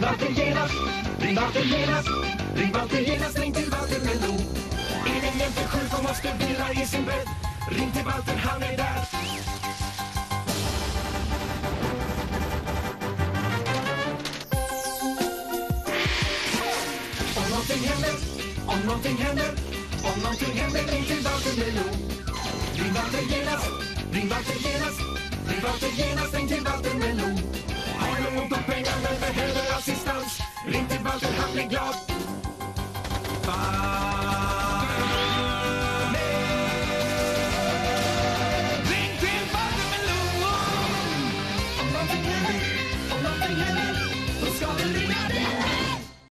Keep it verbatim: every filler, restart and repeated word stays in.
Walter genast, ring Walter genast, ring Walter genast, ring till Walter Melon. Är det inte sjuk och måste vila i sin bädd, ring till Walter, han är där. Om någonting händer, om någonting händer, om någonting händer, ring till Walter Melon. Ring Walter genast, ring Walter genast, ring Walter genast, ring till Walter Melon. Har du ont om pengar men behöver assistans, ring till Walter, han blir glad.